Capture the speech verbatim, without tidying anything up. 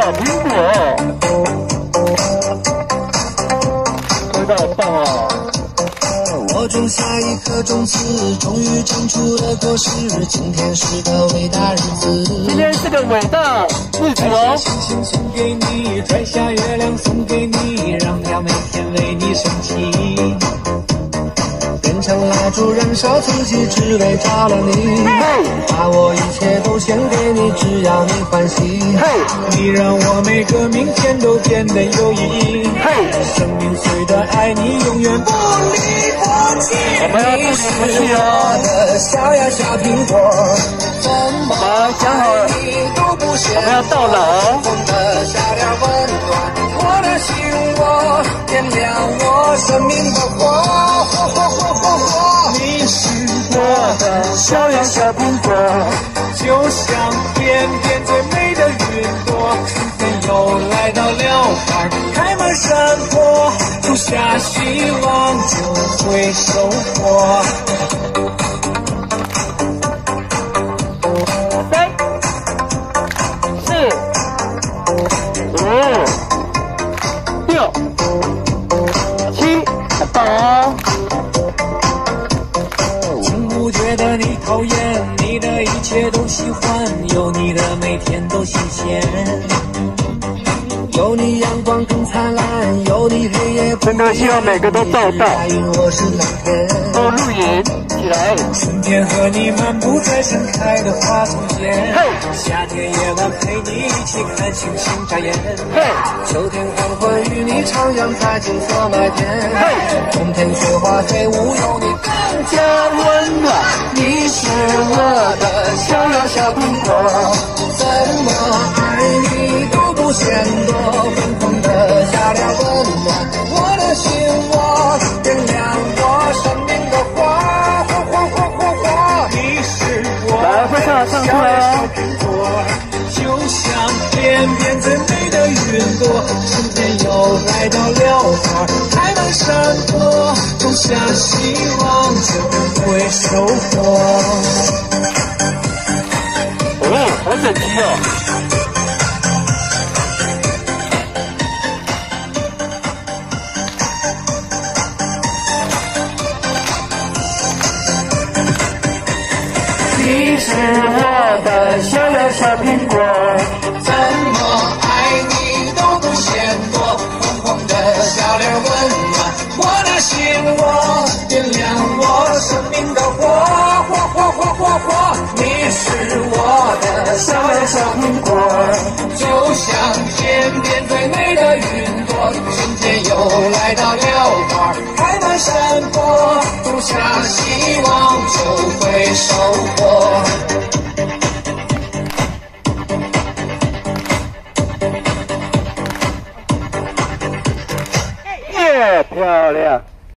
小苹果，味道好棒啊！ 我种下一颗种子，终于长出了果实。今天是个伟大日子， 今天是个伟大日子哦！ 星星送给你，摘下月亮送给你，让它每天为你升起。变成蜡烛燃烧自己，只为照亮你。把我一切都献给你，只要你欢喜。你让我每个明天都变得有意义。生命虽短，爱你永远不离不弃。你是我的小呀小苹果，怎么爱你都不嫌多。我们要到老。的小点温暖，我的心窝，点亮我生命的火，火火火火火。你是我的小呀小苹果，就像天边最美的云朵。春天又来到了，花开满山坡，种下希望就会收获。 三、四、五、六、七，很棒哦！ 从不觉得你讨厌，你的一切都喜欢，有你的每天都新鲜。有你阳光更灿烂，有你黑夜不真的希望每个都照到， 我是蓝天， 都录影起来。 春天和你漫步在盛开的花丛间，夏天夜晚陪你一起看星星眨眼，秋天黄昏与你徜徉在金色麦田，冬天雪花飞舞有你更加温暖。你是我的小呀小苹果，怎么爱你都不嫌多。粉红的小脸温暖我的心窝，点亮我生命的火，火火火火火。你是我的小呀小苹果，就像天边最美的云朵。春天又来到了，花开满山坡，种下希望就会收获。 哦，好整齐哦！ 你是我的小呀小苹果，怎么爱你都不嫌多。红红的小脸温暖我的心窝，点亮我生命的火，火火火火火。你是我的小呀小苹果，就像天边最美的云朵。春天又来到了，花开满山坡，种下希望就会收获。 耶，漂亮！